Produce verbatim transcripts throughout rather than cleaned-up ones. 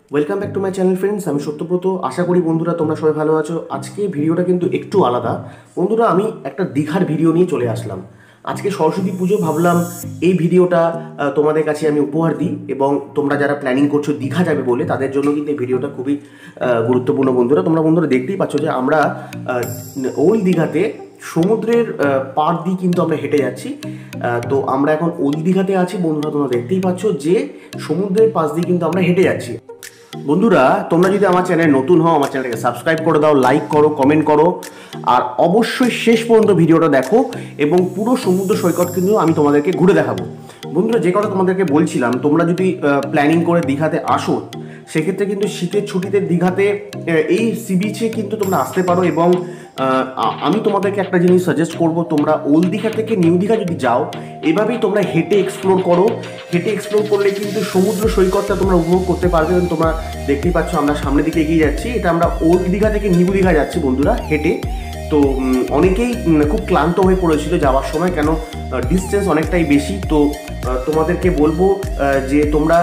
Welcome back to my channel friends. আমি সত্যব্রত। আশা করি বন্ধুরা তোমরা সবাই ভালো আছো। আজকে ভিডিওটা কিন্তু একটু আলাদা বন্ধুরা। আমি একটা দীঘার ভিডিও নিয়ে চলে আসলাম। আজকে সরস্বতী পুজো, ভাবলাম এই ভিডিওটা তোমাদের কাছে আমি উপহার দিই, এবং তোমরা যারা প্ল্যানিং করছো দীঘা যাবে বলে তাদের জন্য কিন্তু এই ভিডিওটা খুবই গুরুত্বপূর্ণ বন্ধুরা। তোমরা বন্ধুরা দেখতেই পাচ্ছ যে আমরা ওল্ড দীঘাতে সমুদ্রের পাড় দিয়ে কিন্তু আমরা হেঁটে যাচ্ছি। তো আমরা এখন ওল্ড দীঘাতে আছি বন্ধুরা। তোমরা দেখতেই পাচ্ছ যে সমুদ্রের পাশ দিয়ে কিন্তু আমরা হেঁটে যাচ্ছি। বন্ধুরা তোমরা যদি আমার চ্যানেল নতুন হও, আমার চ্যানেলটাকে সাবস্ক্রাইব করে দাও, লাইক করো, কমেন্ট করো, আর অবশ্যই শেষ পর্যন্ত ভিডিওটা দেখো এবং পুরো সমুদ্র সৈকত কিন্তু আমি তোমাদেরকে ঘুরে দেখাবো। বন্ধুরা যে কথা তোমাদেরকে বলছিলাম, তোমরা যদি প্ল্যানিং করে দীঘাতে আসো সেক্ষেত্রে কিন্তু শীতের ছুটিতে দীঘাতে এই সি বিচে কিন্তু তোমরা আসতে পারো। এবং আমি তোমাদেরকে একটা জিনিস সাজেস্ট করব, তোমরা ওল্ড দীঘা থেকে নিউ দীঘা যদি যাও এভাবেই তোমরা হেঁটে এক্সপ্লোর করো। হেঁটে এক্সপ্লোর করলে কিন্তু সমুদ্র সৈকতটা তোমরা উপভোগ করতে পারবে। তোমরা দেখতেই পাচ্ছ আমরা সামনের দিকে এগিয়ে যাচ্ছি। এটা আমরা ওল্ড দীঘা থেকে নিউ দীঘা যাচ্ছি বন্ধুরা হেঁটে। তো অনেকেই খুব ক্লান্ত হয়ে পড়েছিল যাওয়ার সময়, কেন ডিস্টেন্স অনেকটাই বেশি। তো তোমাদেরকে বলবো যে তোমরা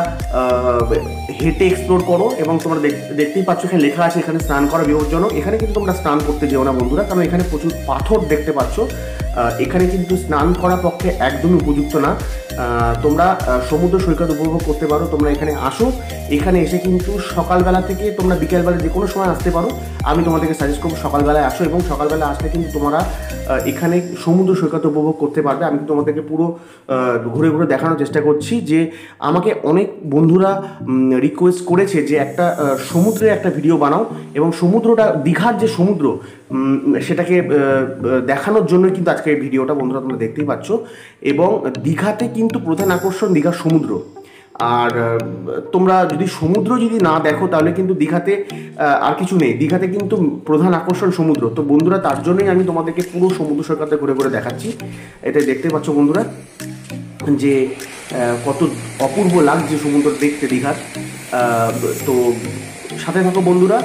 হেঁটে এক্সপ্লোর করো। এবং তোমরা দেখতেই পাচ্ছ এখানে লেখা আছে এখানে স্নান করা বিপজ্জনক। এখানে কিন্তু তোমরা স্নান করতে যেও না বন্ধুরা, কারণ এখানে প্রচুর পাথর দেখতে পাচ্ছ। এখানে কিন্তু স্নান করার পক্ষে একদমই উপযুক্ত না। তোমরা সমুদ্র সৈকত উপভোগ করতে পারো। তোমরা এখানে আসো, এখানে এসে কিন্তু সকালবেলা থেকে তোমরা বিকেলবেলা যে কোনো সময় আসতে পারো। আমি তোমাদেরকে সাজেস্ট করবো সকালবেলায় আসো, এবং সকালবেলা আসলে কিন্তু তোমরা এখানে সমুদ্র সৈকত উপভোগ করতে পারবে। আমি তোমাদেরকে পুরো ঘুরে ঘুরে দেখানোর চেষ্টা করছি। যে আমাকে অনেক বন্ধুরা রিকোয়েস্ট করেছে যে একটা সমুদ্রে একটা ভিডিও বানাও, এবং সমুদ্রটা দীঘার যে সমুদ্র সেটাকে দেখানোর জন্য কিন্তু আজকে এই ভিডিওটা বন্ধুরা তোমরা দেখতেই পাচ্ছ। এবং দীঘাতে কিন্তু প্রধান আকর্ষণ দীঘার সমুদ্র। আর তোমরা যদি সমুদ্র যদি না দেখো তাহলে কিন্তু দীঘাতে আর কিছু নেই। দীঘাতে কিন্তু প্রধান আকর্ষণ সমুদ্র। তো বন্ধুরা তার জন্যই আমি তোমাদেরকে পুরো সমুদ্র সৈকতে ঘুরে ঘুরে দেখাচ্ছি। এটা দেখতে পাচ্ছ বন্ধুরা যে কত অপূর্ব লাগছে সমুদ্র দেখতে দীঘার। তো সাথে থাকো বন্ধুরা।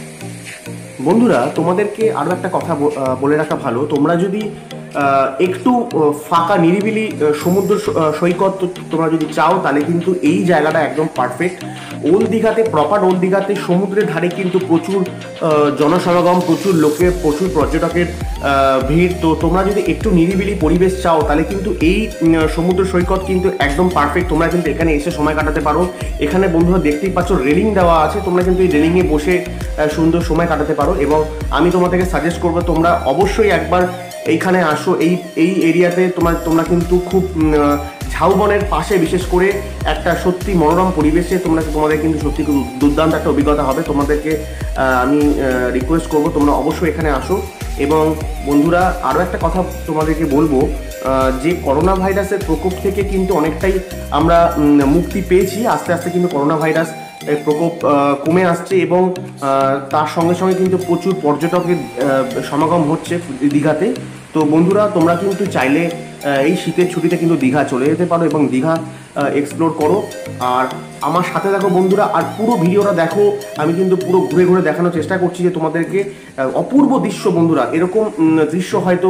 বন্ধুরা তোমাদেরকে আরও একটা কথা বলে রাখা ভালো, তোমরা যদি একটু ফাঁকা নিরিবিলি সমুদ্র সৈকত তোমরা যদি চাও তাহলে কিন্তু এই জায়গাটা একদম পারফেক্ট। ওল্ড দীঘাতে, প্রপার ওল্ড দীঘাতে সমুদ্রের ধারে কিন্তু প্রচুর জনসমাগম, প্রচুর লোকের, প্রচুর পর্যটকের ভিড়। তো তোমরা যদি একটু নিরিবিলি পরিবেশ চাও তাহলে কিন্তু এই সমুদ্র সৈকত কিন্তু একদম পারফেক্ট। তোমরা কিন্তু এখানে এসে সময় কাটাতে পারো। এখানে বন্ধুরা দেখতেই পাচ্ছ রেলিং দেওয়া আছে, তোমরা কিন্তু এই রেলিংয়ে বসে সুন্দর সময় কাটাতে পারো। এবং আমি তোমাদেরকে সাজেস্ট করবো তোমরা অবশ্যই একবার এইখানে আসো। এই এই এরিয়াতে তোমার তোমরা কিন্তু খুব ঝাউবনের পাশে বিশেষ করে একটা সত্যি মনোরম পরিবেশে তোমরা তোমাদের কিন্তু সত্যি খুব দুর্দান্ত একটা অভিজ্ঞতা হবে। তোমাদেরকে আমি রিকোয়েস্ট করবো তোমরা অবশ্যই এখানে আসো। এবং বন্ধুরা আরও একটা কথা তোমাদেরকে বলবো, যে করোনা ভাইরাসের প্রকোপ থেকে কিন্তু অনেকটাই আমরা মুক্তি পেয়েছি। আস্তে আস্তে কিন্তু করোনা ভাইরাস প্রকোপ কমে আসছে, এবং তার সঙ্গে সঙ্গে কিন্তু প্রচুর পর্যটকের সমাগম হচ্ছে দীঘাতে। তো বন্ধুরা তোমরা কিন্তু চাইলে এই শীতের ছুটিতে কিন্তু দীঘা চলে যেতে পারো এবং দীঘা এক্সপ্লোর করো। আর আমার সাথে দেখো বন্ধুরা, আর পুরো ভিডিওটা দেখো। আমি কিন্তু পুরো ঘুরে ঘুরে দেখানোর চেষ্টা করছি যে তোমাদেরকে অপূর্ব দৃশ্য বন্ধুরা। এরকম দৃশ্য হয়তো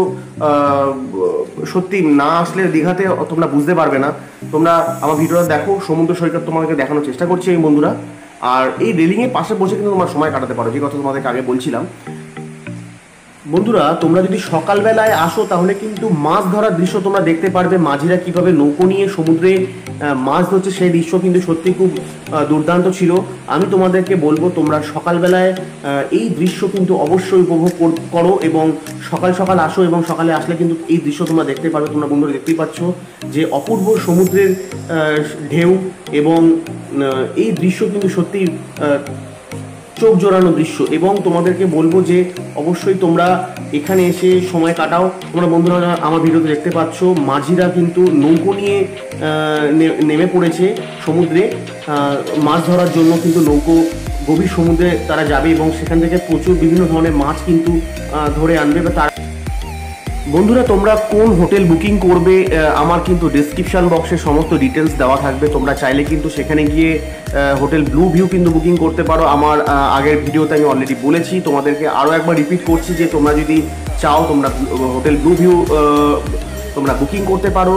সত্যি না আসলে দীঘাতে তোমরা বুঝতে পারবে না। তোমরা আমার ভিডিওটা দেখো, সমুদ্র সৈকত তোমাদেরকে দেখানোর চেষ্টা করছি এই বন্ধুরা। আর এই রেলিংয়ের পাশে বসে কিন্তু তোমার সময় কাটাতে পারো, যে কথা তোমাদেরকে আগে বলছিলাম। বন্ধুরা তোমরা যদি সকালবেলায় আসো তাহলে কিন্তু মাছ ধরার দৃশ্য তোমরা দেখতে পারবে। মাঝিরা কিভাবে নৌকো নিয়ে সমুদ্রে মাছ ধরছে সেই দৃশ্য কিন্তু সত্যি খুব দুর্দান্ত ছিল। আমি তোমাদেরকে বলবো তোমরা সকালবেলায় এই দৃশ্য কিন্তু অবশ্যই উপভোগ করো, এবং সকাল সকাল আসো। এবং সকালে আসলে কিন্তু এই দৃশ্য তোমরা দেখতে পারবে। তোমরা বন্ধুরা দেখতেই পাচ্ছ যে অপূর্ব সমুদ্রের ঢেউ, এবং এই দৃশ্য কিন্তু সত্যি চোখ জোড়ানো দৃশ্য। এবং তোমাদেরকে বলবো যে অবশ্যই তোমরা এখানে এসে সময় কাটাও। তোমরা বন্ধুরা আমার ভিডিওতে দেখতে পাচ্ছ মাঝিরা কিন্তু নৌকো নিয়ে নেমে পড়েছে সমুদ্রে মাছ ধরার জন্য। কিন্তু নৌকো গভীর সমুদ্রে তারা যাবে এবং সেখান থেকে প্রচুর বিভিন্ন ধরনের মাছ কিন্তু ধরে আনবে। বা তার বন্ধুরা তোমরা কোন হোটেল বুকিং করবে আমার কিন্তু ডেসক্রিপশন বক্সে সমস্ত ডিটেলস দেওয়া থাকবে। তোমরা চাইলে কিন্তু সেখানে গিয়ে হোটেল ব্লু ভিউ কিন্তু বুকিং করতে পারো। আমার আগের ভিডিওতে আমি অলরেডি বলেছি, তোমাদেরকে আরও একবার রিপিট করছি যে তোমরা যদি চাও তোমরা হোটেল ব্লু ভিউ তোমরা বুকিং করতে পারো।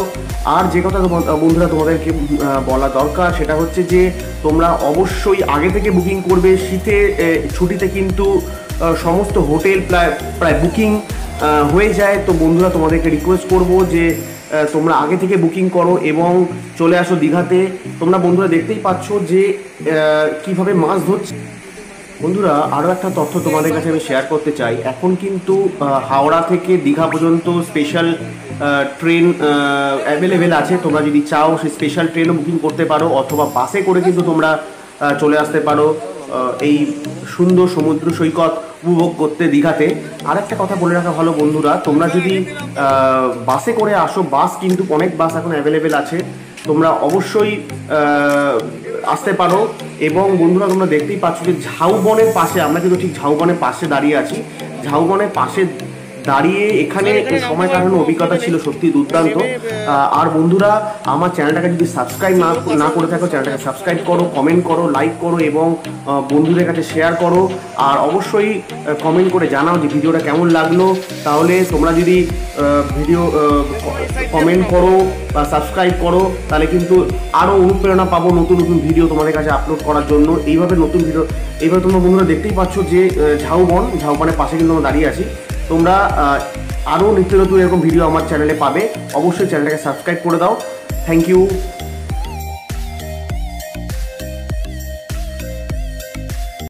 আর যে কথা বন্ধুরা তোমাদেরকে বলা দরকার সেটা হচ্ছে যে তোমরা অবশ্যই আগে থেকে বুকিং করবে। শীতের ছুটিতে কিন্তু সমস্ত হোটেল প্রায় প্রায় বুকিং হয়ে যায়। তো বন্ধুরা তোমাদেরকে রিকোয়েস্ট করব যে তোমরা আগে থেকে বুকিং করো এবং চলে আসো দীঘাতে। তোমরা বন্ধুরা দেখতেই পাচ্ছ যে কিভাবে মাছ ধরছে। বন্ধুরা আরও একটা তথ্য তোমাদের কাছে আমি শেয়ার করতে চাই। এখন কিন্তু হাওড়া থেকে দীঘা পর্যন্ত স্পেশাল ট্রেন অ্যাভেলেবেল আছে। তোমরা যদি চাও সেই স্পেশাল ট্রেনও বুকিং করতে পারো, অথবা বাসে করে কিন্তু তোমরা চলে আসতে পারো এই সুন্দর সমুদ্র সৈকত উপভোগ করতে দীঘাতে। আর একটা কথা বলে রাখা ভালো বন্ধুরা, তোমরা যদি বাসে করে আসো, বাস কিন্তু অনেক বাস এখন অ্যাভেলেবেল আছে, তোমরা অবশ্যই আসতে পারো। এবং বন্ধুরা তোমরা দেখতেই পাচ্ছ যে ঝাউবনের পাশে, আমরা কিন্তু ঠিক ঝাউবনের পাশে দাঁড়িয়ে আছি। ঝাউবনের পাশে দাঁড়িয়ে এখানে সময় কাটানোর অভিজ্ঞতা ছিল সত্যি দুর্দান্ত। আর বন্ধুরা আমার চ্যানেলটাকে যদি সাবস্ক্রাইব না না করে থাকো, চ্যানেলটাকে সাবস্ক্রাইব করো, কমেন্ট করো, লাইক করো এবং বন্ধুদের কাছে শেয়ার করো। আর অবশ্যই কমেন্ট করে জানাও যে ভিডিওটা কেমন লাগলো। তাহলে তোমরা যদি ভিডিও কমেন্ট করো বা সাবস্ক্রাইব করো তাহলে কিন্তু আরও অনুপ্রেরণা পাবো নতুন নতুন ভিডিও তোমাদের কাছে আপলোড করার জন্য। এইভাবে নতুন ভিডিও এইভাবে তোমরা বন্ধুরা দেখতেই পাচ্ছ যে ঝাউবন ঝাউবনের পাশে কিন্তু আমরা দাঁড়িয়ে আছি। তোমরা আরও নিত্য নতুন এরকম ভিডিও আমার চ্যানেলে পাবে। অবশ্যই চ্যানেলটাকে সাবস্ক্রাইব করে দাও। Thank you.